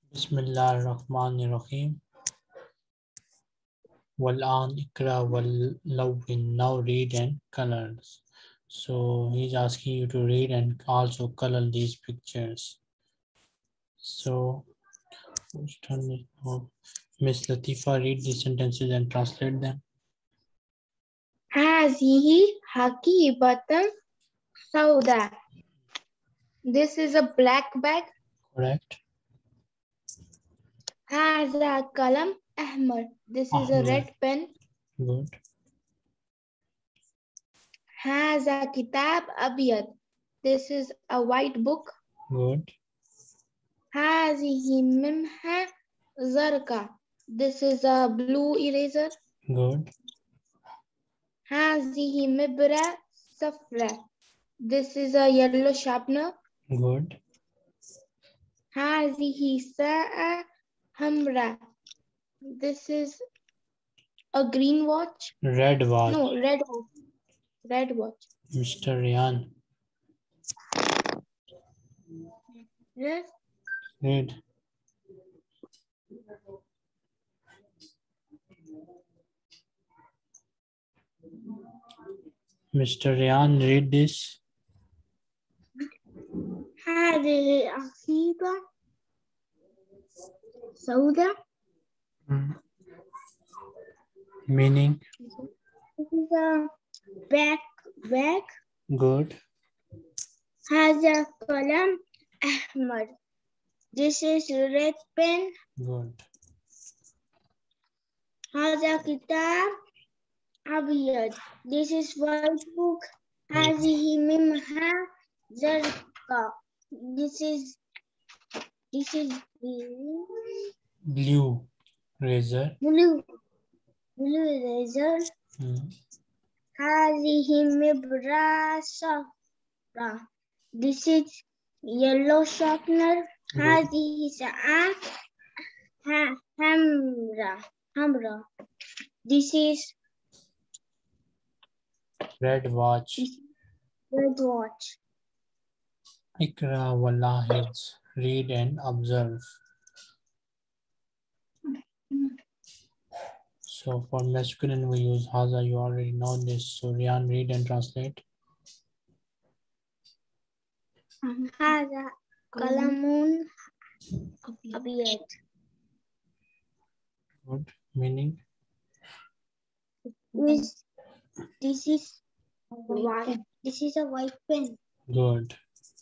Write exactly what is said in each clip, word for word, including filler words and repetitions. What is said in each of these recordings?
Bismillahirrahmanirrahim. Wal-an ikra wal-lawwin. Now read and colors. So he's asking you to read and also color these pictures. So Miss Latifa, read these sentences and translate them. هذه حقيبة سوداء. This is a black bag. Correct. هذا قلم أحمر. This is a red pen. Good. هذا كتاب أبيض. This is a white book. Good. هذه ممحى زرقاء. This is a blue eraser. Good. هذه مبرة صفراء. This is a yellow sharpener. Good. هذه ساعة حمراء. This is a green watch. Red watch. No, red watch. Red watch. Mister Ryan. Yes. Read. Mister Ryan, read this. هذه عصيبة سوداء. Mm. Meaning? This is a black bag. Good. هذا قلم أحمر. This is red pen. Good. هذا كتاب أبيض. This is white book. هذه ممحى زرقاء. This is this is Blue razor. blue blue razor. Mm. هذه مبرة صفراء. This is yellow sharpener. Good. هذه ساعة حمراء حمراء. This is Red watch. red watch. Ikra walahids. Read and observe. So for masculine we use haza. You already know this. So Ryan, read and translate. هذا قلم أبيض. Good. Meaning? This this is white. This is a white pen. Good.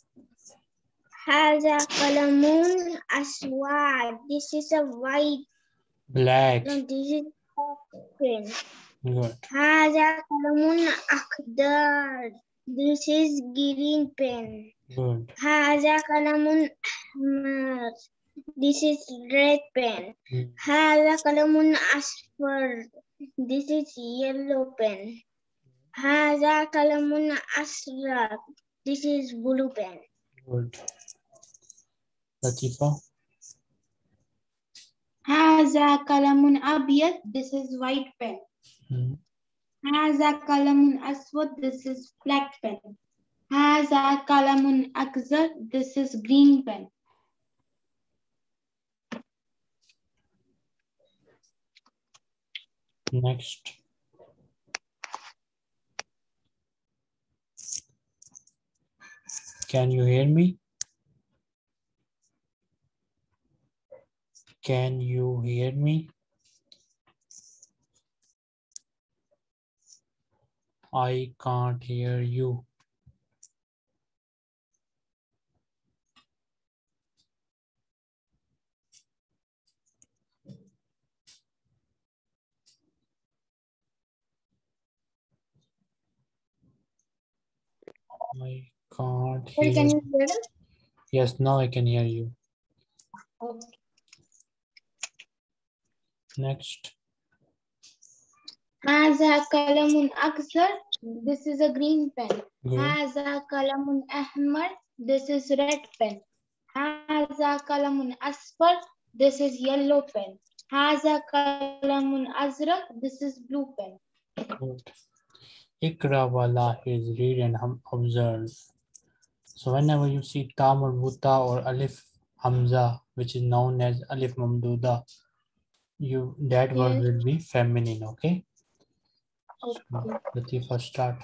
هذا قلم أسود. This is a white. Black. No, this is a pen. Good. هذا قلم أخضر. This is green pen. Good. هذا قلم أحمر. This is red pen. Mm. هذا قلم أصفر. This is yellow pen. هذا قلم أزرق. This is blue pen. Good. Latifa. هذا قلم أبيض. This is white pen. Mm. هذا قلم أسود. This is black pen. هذا قلم أخضر. This is green pen. Next. Can you hear me? Can you hear me? I can't hear you. I can't hear Can you you. hear it? Yes, now I can hear you. Okay. Next. هذا قلم أخضر. This is a green pen. Good. هذا قلم أحمر. This is red pen. هذا قلم أصفر. This is yellow pen. هذا قلم أزرق. This is blue pen. Good. Ikra wala is read and hum- observe. So whenever you see ta marbuta or alif Hamza, which is known as Alif Mamduda, you that word Yes. will be feminine, okay? So, Okay. Latifa, start.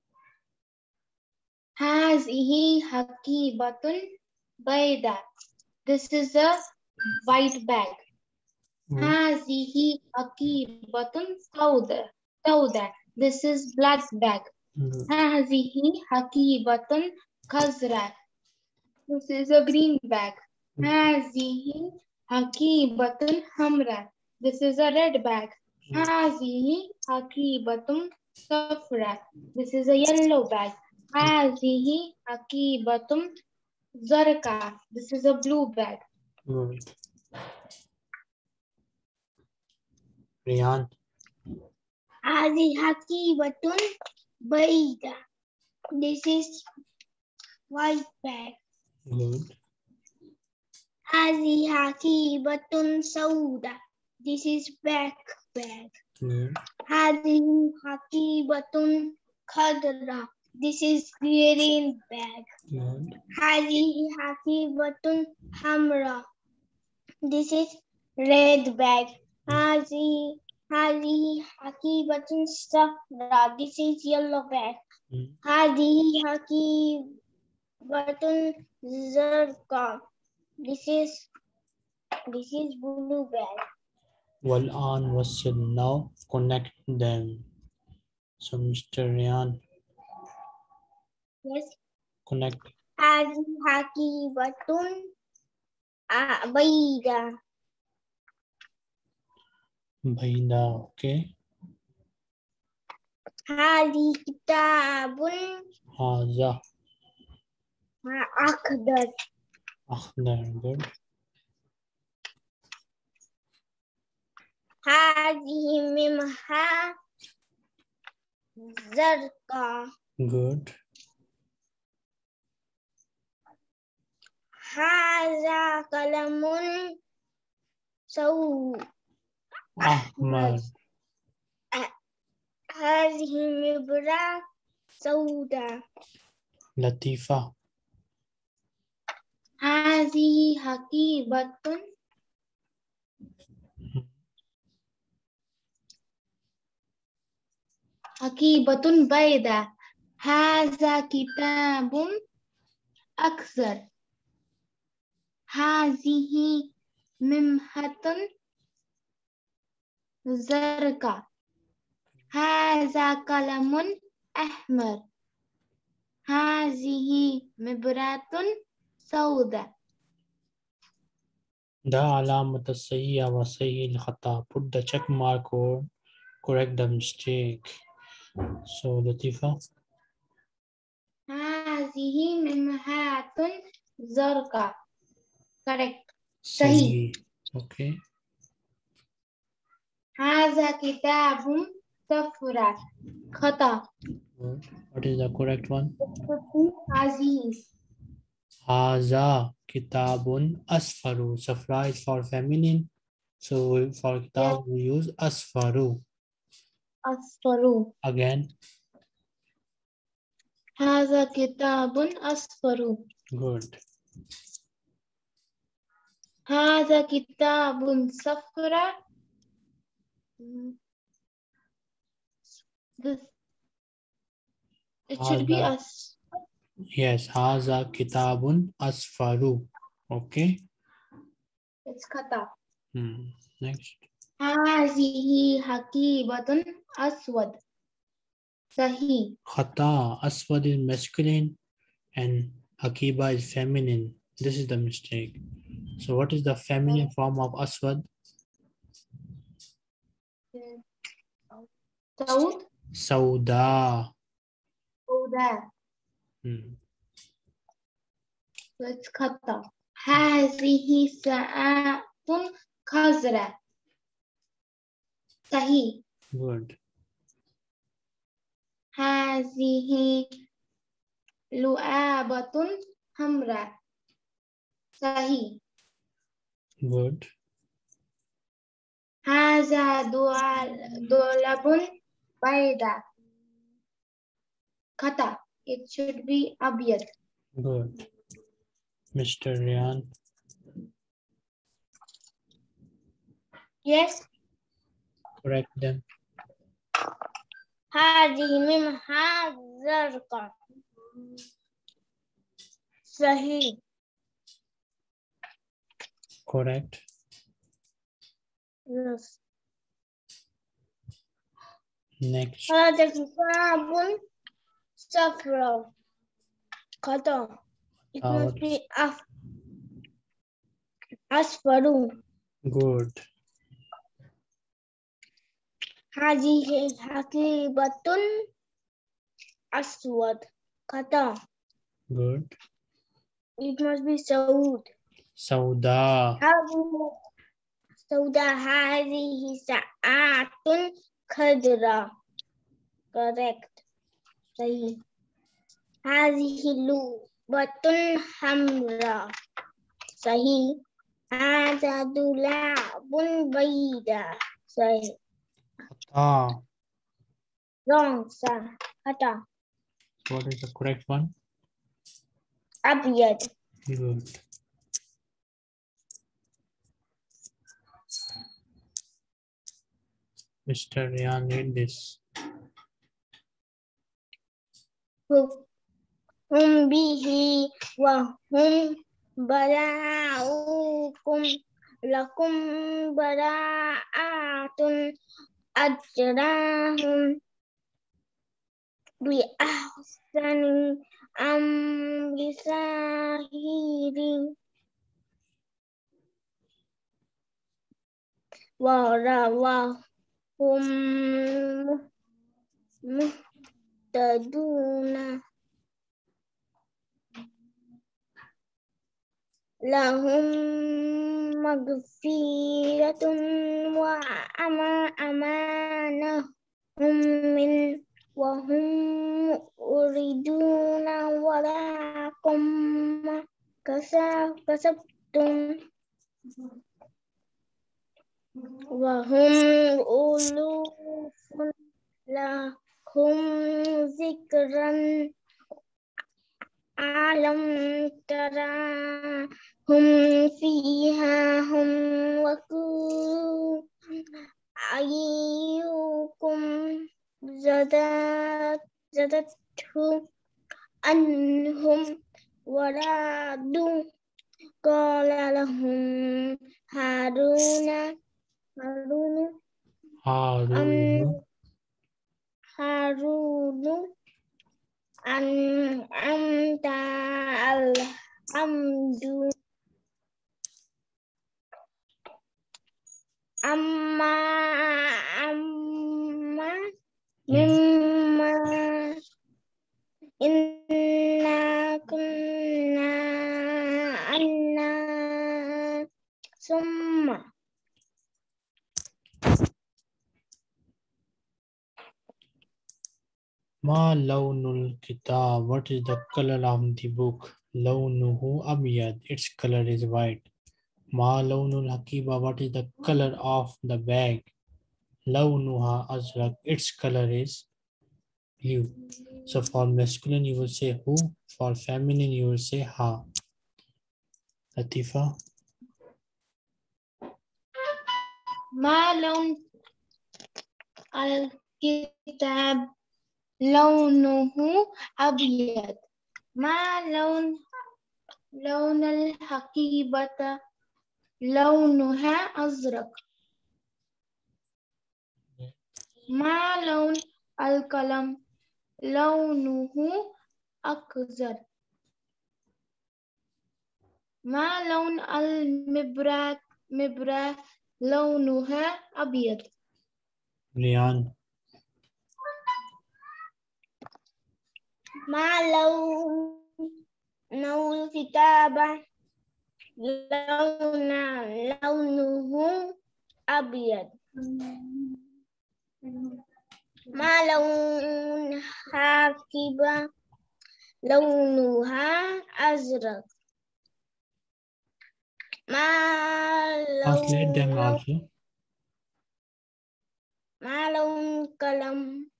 هذه حقيبة بيضاء. This is a white bag. Good. هذه حقيبة سوداء. سوداء. This is black bag. Good. هذه حقيبة خضراء. This is a green bag. هذه حقيبة حمراء. This is a red bag. هذه حقيبة صفراء. This is a yellow bag. هذه حقيبة زرقاء. This is a blue bag. Good. Riyan. هذه حقيبة بيضاء. This is white bag. Good. هذه حقيبة سوداء. This is black bag. Good. هذه حقيبة خضراء. This is green bag. Good. هذه حقيبة حمراء. This is red bag. هذه هذه حقيبة صفراء. This is yellow bag. Mm. هذه حقيبة زرقاء. This is this is blue bag. Wal'an wasil. Now connect them. So Mister Riyan, Yes. connect. هذه حقيبة بيضاء. Baida, okay. هذه كتاب Haza. أخضر. Akhdar. Good. هذه ممحى زرقاء. Good. هذا قلم سود. Ahmar. هذه مبرة سوداء. Latifa. هذه حقيبة حقيبة بيضاء. هذا كتاب أكثر. هذه ممحة زرقاء. هذا قلم أحمر. هذه مبرة سوداء. Da alamat as-sayyi'a wa sayyi al-khata. Put the check mark or correct the mistake. So Latifa. هذه ممحة زرقاء. Correct. Sahih. Okay. هذا كتاب صفراء. خطأ. Good. What is the correct one? عزيز. Haza kitabun asfaru. Safra is for feminine. So for kitab we use asfaru. أصفر. Again. هذا كتاب أصفر. Good. هذا كتاب صفراء. This it should be Haza. us. Yes. Haza kitabun asfaru. Okay. It's خطأ. Hmm. Next. هذه حقيبة أسود. صحيح. Khata. Aswad is masculine and Hakiba is feminine. This is the mistake. So what is the feminine form of Aswad? سود. Sauda. سوداء. Hmm. It's خطأ. هذه ساعة خضراء. صحيح. Good. هذه لعابة حمراء. صحيح. Good. هذا دول- دولاب بيضاء. خطأ. It should be أبيض. Good. Mister Riyan. Yes. Correct them. هذه منها زرقاء. صحيح. Correct. Yes. Next. هذا كتاب صفراء. خطأ. It must Ours. be أف- أصفر. Good. هذه حقيبة أسود. خطأ. Good. It must be سعود. Sauda. هذه سوداء. هذه ساعة خضراء. Correct. صحيح. هذه لعبة حمراء. صحيح. هذا دولاب بيضاء. صحيح. Ah. Wrong, sir. خطأ. What is the correct one? أبيض. Good. Mister Ryan, read this. هم به وهم براءكم لكم براءة أجرهم بأحسن أم بساهر ورواهم مهتدون لهم مغفرة وأمانة هم من وهم يريدون وراكم كسبتم وهم ألوف لهم ذكرا ألم ترى هم فيها هم وقوا أيكم زادت زادته أنهم ورادوا قال لهم هارون هارون Harun. هارون أنعمت الحمد أما أما مما إنا كنا أنا ثم Ma lawnul kitab. What is the color of the book? Lawnuhu abyad. Its color is white. Ma lawnul hakiba. What is the color of the bag? Lawnuha azraq. Its color is blue. So for masculine you will say who. For feminine you will say ha. Latifa. ما لون الكتاب لونه أبيض ما لون لون الحقيبة لونها أزرق ما لون القلم لونه أخضر ما لون المبرة مبرة لونها أبيض Rian. ما لون لون الكتابة لون لونه أبيض ما لون حاكبة لونها أزرق ما Translate them لون also. ما لون قلم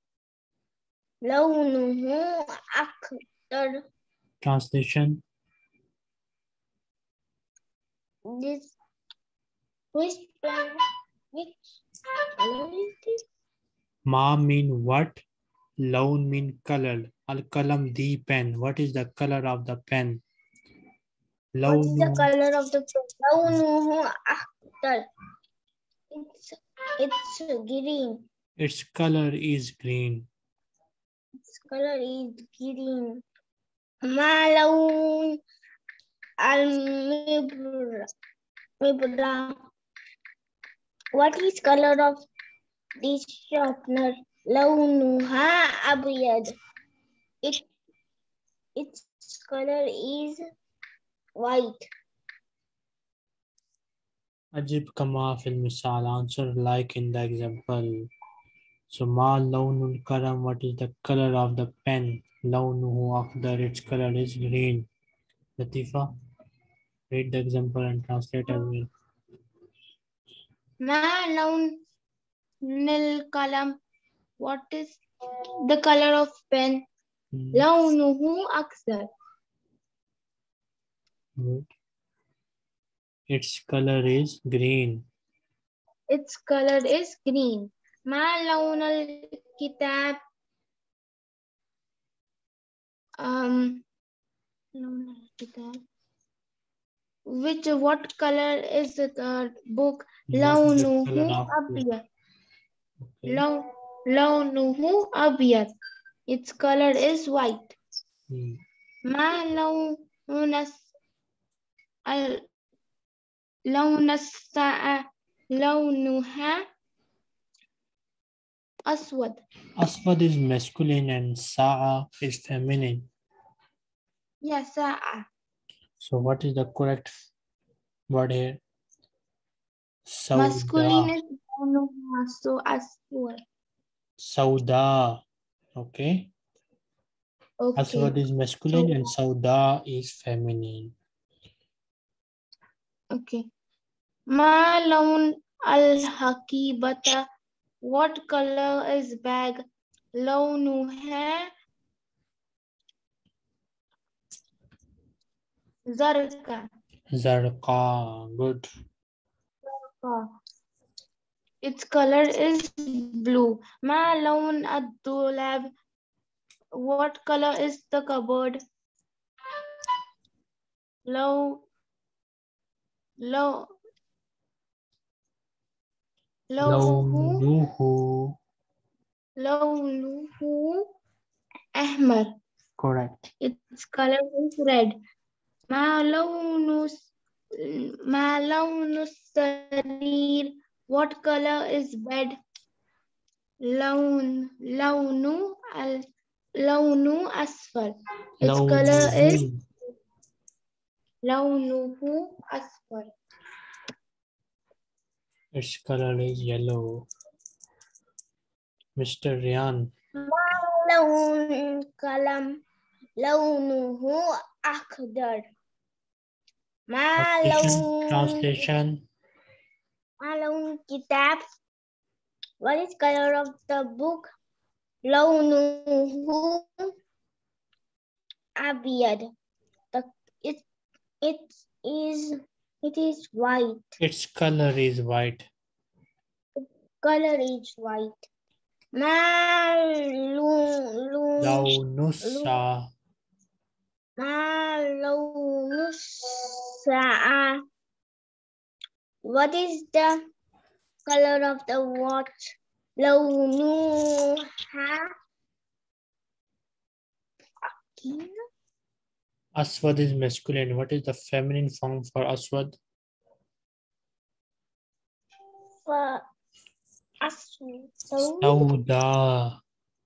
لونه أخضر Translation. This which pen Which color is this? Ma mean what? Laun mean color. Al-kalam, the pen. What is the color of the pen? What is the Launu, color of the pen? لونه أخضر. It's it's green. its color is green. Its color is green. ما لون المبرة؟ مبرة. What is color of this sharpener? لونها أبيض. It its color is white. Ajib kama fil misal. Answer like in the example. So ma launul karam. What is the color of the pen? Launuhu akhdar. Its color is green. Latifa, read the example and translate as well. ما لون القلم? What is the color of pen? Hmm. لونه أخضر. Good. Its color is green. Its color is green. ما لون الكتاب؟ Um, لون الكتاب. Which what color is the book? What is the لونه color of the- أبيض. Okay. لو لونه أبيض. Its color is white. Hmm. ما لون الس- ال- لون الساعة؟ لونها أسود. Aswad is masculine and Sa'a is feminine. يا ساعة. So what is the correct word here? Masculine Sauda. is لونها so أسود. Sauda. Okay. Aswad Okay. is masculine So, and Sauda is feminine. okay. ما لون الحقيبة؟ What color is bag? لونها زرقاء. Zarqa. Good. Its color is blue. ما لون الدولاب? What color is the cupboard? لو لو لونه Launuhu. لونه أحمر. Correct. Its color is red. ما لون ما لون السرير? What color is bed? لون لون ال لون أصفر. Its color is Launuhu. لونه أصفر. Its color is yellow. Mister Ryan. ما لون القلم؟ لونه أخضر. ما Translation. لون Translation. ما لون الكتاب؟ What is color of the book? لونه أبيض. The, it, it is it is white. Its color is white. Color is white. ما لون لون Launusa. ما لون الساعة? What is the color of the watch? لونها Aswad is masculine. What is the feminine form for Aswad? أسود. Sauda.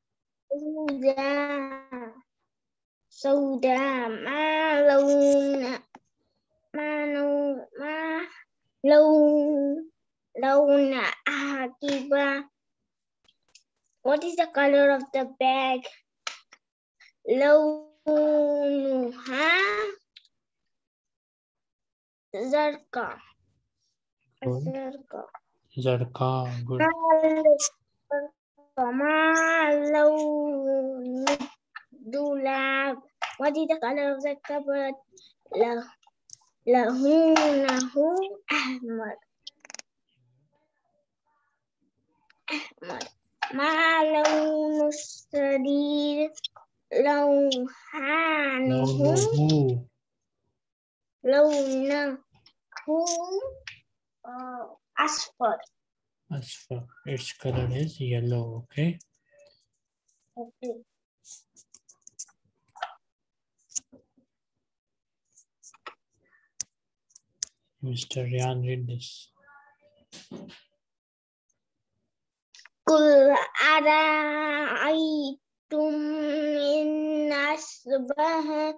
سوداء. سوداء. ما لون ما لون ما لون لون حقيبة? What is the color of the bag? لونها زرقاء. Good. زرقاء. Zarqa. Good. ما لون دولاب? What is the color of the cupboard? لونه أحمر. أحمر. ما لون السرير؟ لونه لونه لونه آه، أصفر. أصفر. Its color is yellow. Okay. Okay. Mister Ryan, read this. قل أرأيتم إن أصبح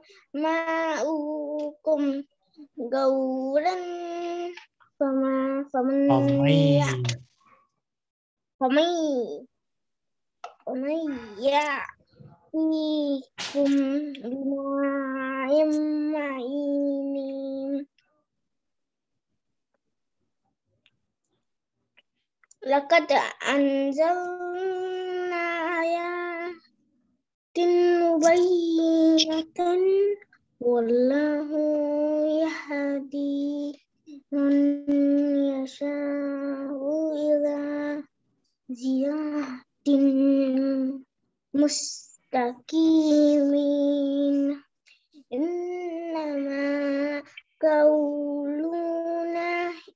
ماؤكم غورا فما فمن فمن فمن فمن يأتيكم بماء معين لقد أنزلنا آيات مبينة والله يهدي من يشاء إلى صراط مستقيم. إنما قولنا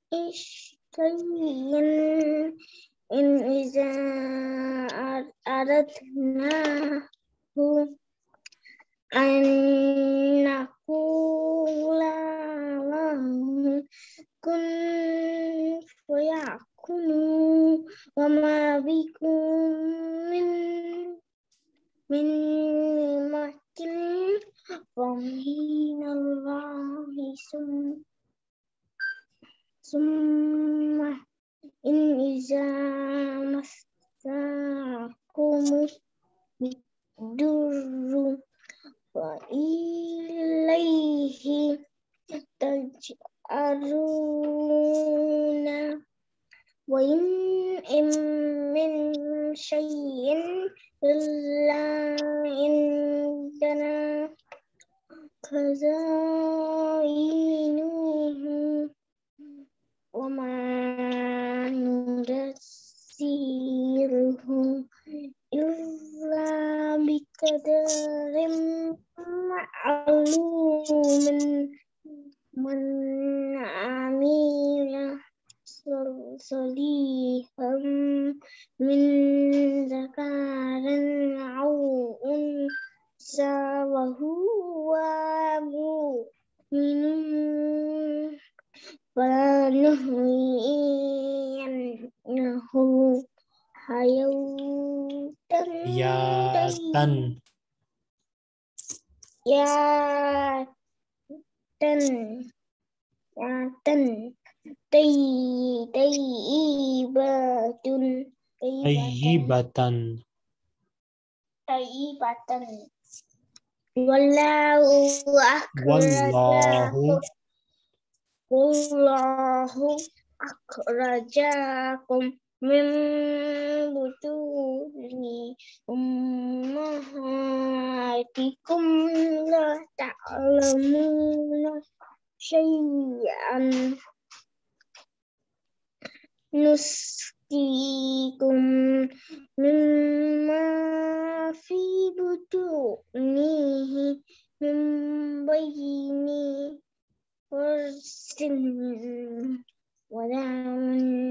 شيء إن إذا أردناه أن نقول له كن فيكون وما بكم من من نعمة فمن الله ثم ثم إن إذا مسكم الضر وإليه تجأرون وإن من شيء إلا عندنا خزائنه وما نرسله إلا بقدر معلوم من عمل صالحا من ذكر أو أنثى وهو مؤمن فلنحيينه حياة ياتن ياتن ياتن طي- طيبة طيبة طيبة والله والله أخرجكم والله أخرجكم من بطون أمهاتكم لا تعلمون شيئا نسقيكم مما في بطونه من بين فرث ودم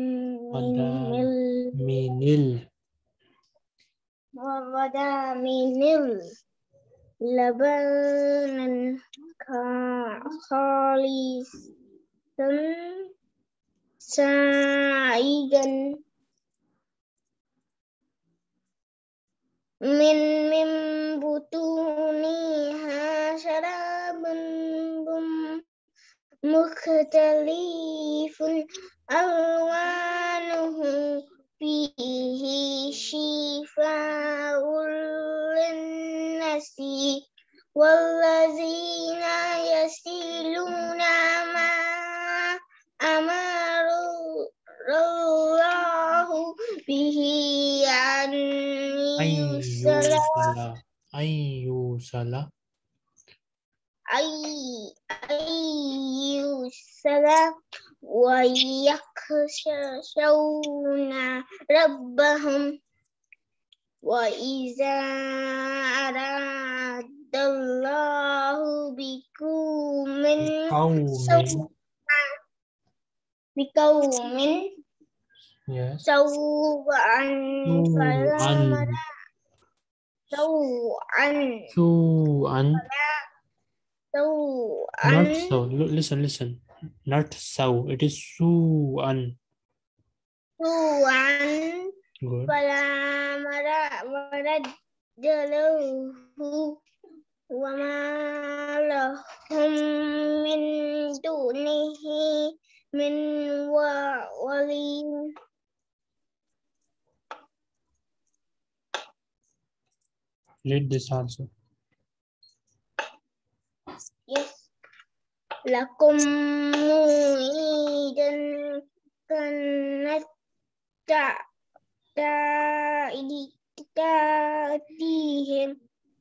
من ودم لبنا خالصا سائغا من من بطونها شراب مختلف ألوانه فيه شفاء للناس والذين يصلون ما أمر الله به أن يوصل أن يوصل أي أي يوصل ويخشون ربهم وإذا أراد الله بقوم قوم. بقوم Yes. سوءا فلا سوءا. سوءا سوءا. سوءا Not so. Look, listen, listen. Not so. It is su'an. سوءا Good. فلا مرد له وما لهم من دونه من ولي. Read this also. Yes. Lakum mu'idan kanat ta ta'idi ta'atihim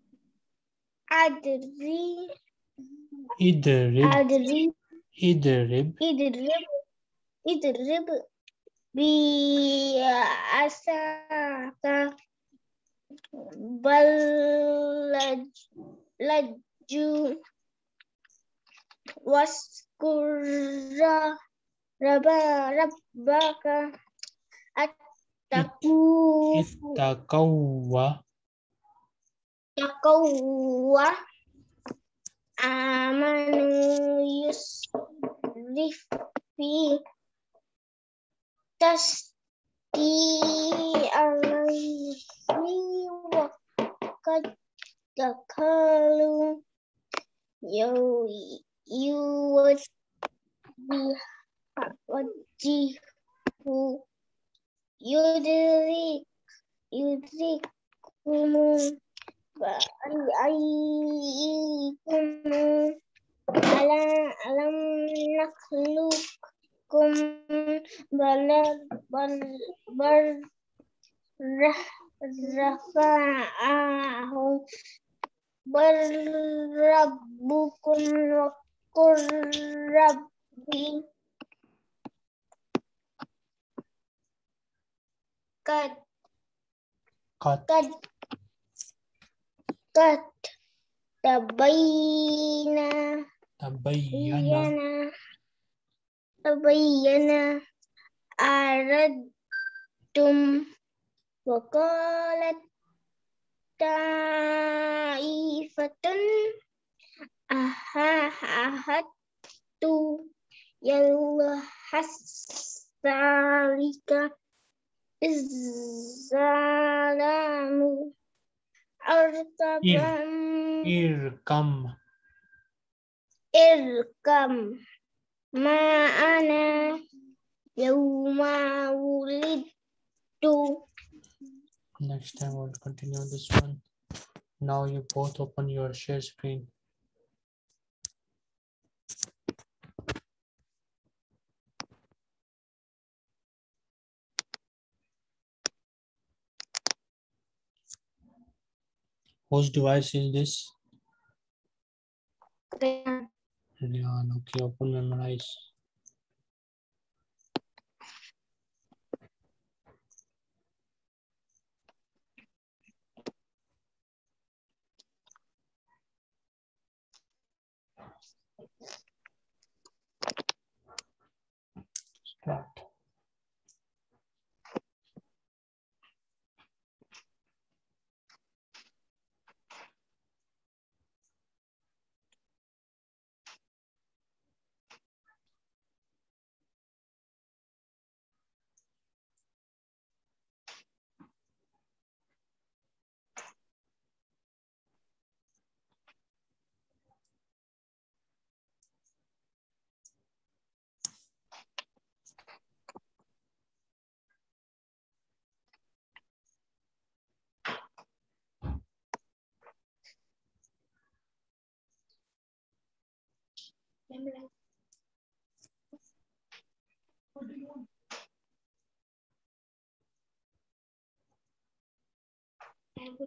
adri Idrib. adri Idrib. idrib idrib bi asaka bal laju waskurra rabba rabbaka attaku Ittaqawwa. taqawwa amanu yusrif fi tasdi alaihi wa qad takalu Yo, you would be wajihu yudrik yudrik kumu ba'ayikumu ala alam nakhlukum balar bar bar rafa'ahu Berrabbukum wa qurrabbi kad Qad. kad kad tabayyana Tabayyana. tabayyana aradtum wa qalat ta'ifatun aha ahad tu yallah hasalika izzalamu artabam Irkam. irkam ma'ana yawma wulidtu. Next time we'll continue this one. Now you both open your share screen. Whose device is this? Kaya Yeah, okay, open memorize. Start. I would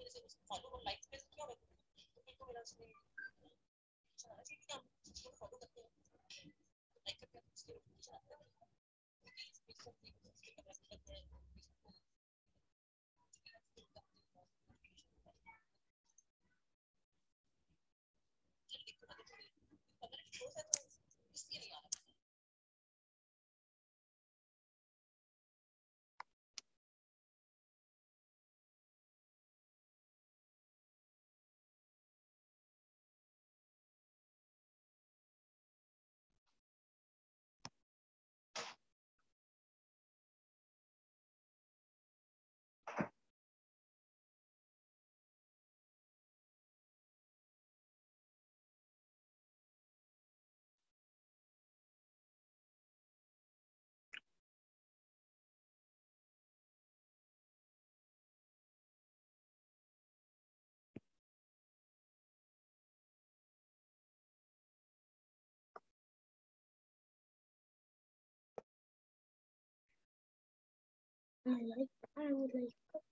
I like, I would like.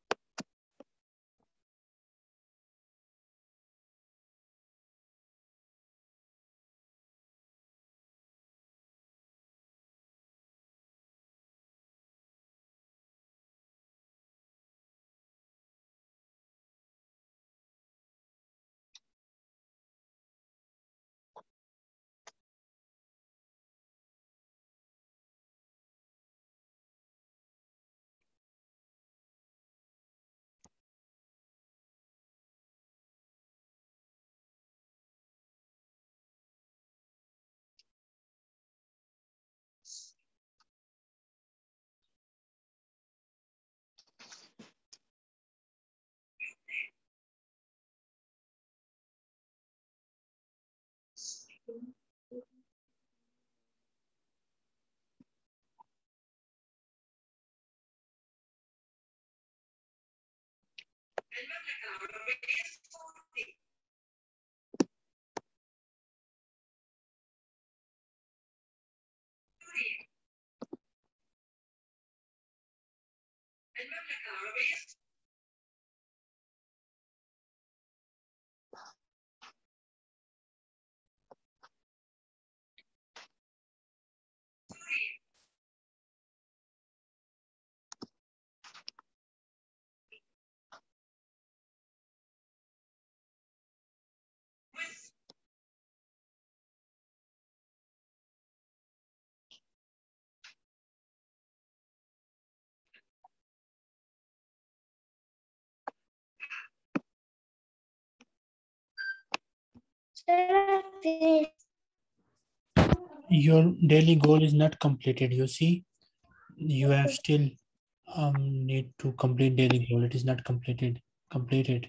Your daily goal is not completed. You see, you have still um need to complete daily goal. It is not completed. Completed.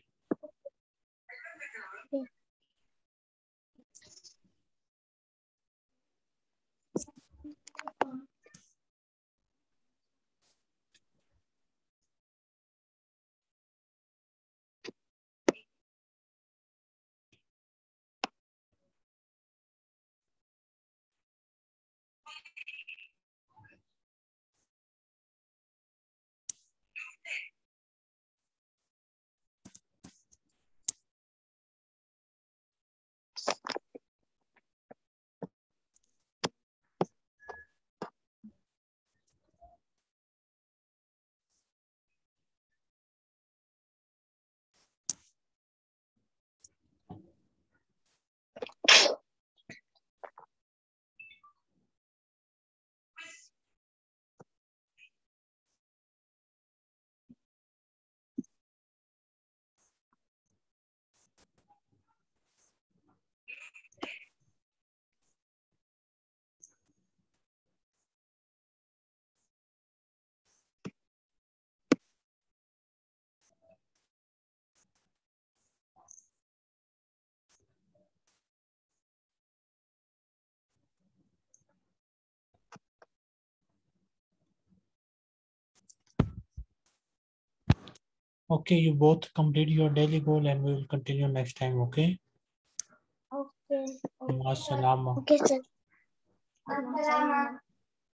Okay, you both complete your daily goal and we will continue next time, okay? Okay. Masalama. Okay, sir.